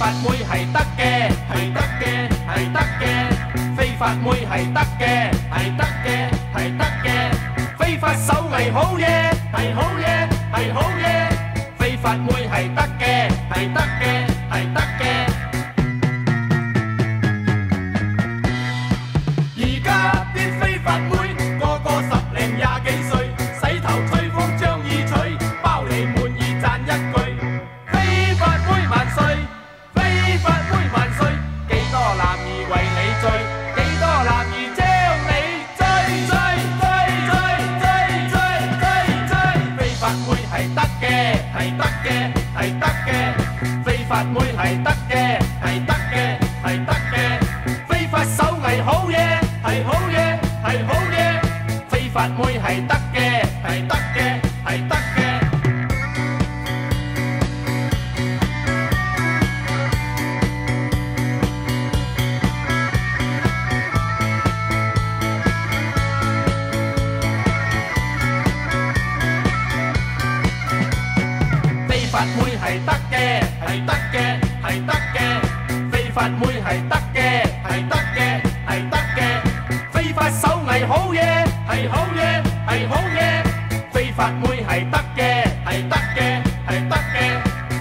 法妹係得嘅，係得嘅，係得嘅，非法妹係得嘅，係得嘅，係得嘅，非法手藝好嘢，係好嘢，係好嘢，非法妹係得嘅，係得嘅，係得嘅。而家啲非法妹個個10零20幾歲，洗頭吹風將耳取，包你滿意讚一句。非法妹萬歲，非法妹萬歲，幾多男兒為你醉，幾多男兒將你追追追追追追追追。非法妹係得嘅，係得嘅，係得嘅，非法妹係得嘅，係得嘅，係得嘅，非法手藝好嘢，係好嘢，係好嘢，非法妹係得嘅，係得嘅，係得嘅。非法妹係得嘅，係得嘅，係得嘅，非法妹係得嘅，係得嘅，係得嘅，非法手藝好嘢，係好嘢，係好嘢，非法妹係得嘅，係得嘅，係得嘅。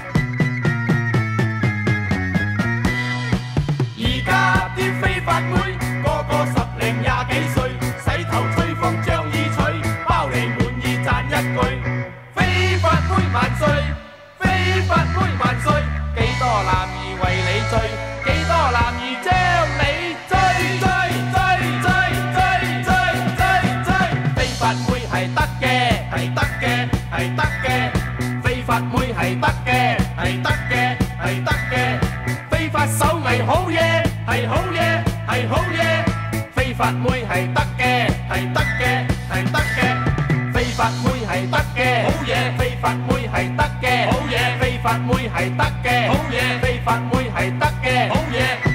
而家啲非法妹個個10零20幾歲，洗頭吹風將耳取，包你滿意讚一句。非法妹萬歲，非法妹萬歲，幾多男兒為你醉，幾多男兒將你追追追追追追追追。非法妹係得嘅，係得嘅，係得嘅，非法妹係得嘅，係得嘅，係得嘅，非法手藝好嘢，係好嘢，係好嘢，非法妹係得嘅，係得嘅，係得嘅，非法妹係得嘅，好嘢，非法妹係得嘅，好嘢，非法妹係得嘅，好嘢，非法妹係得嘅，好嘢。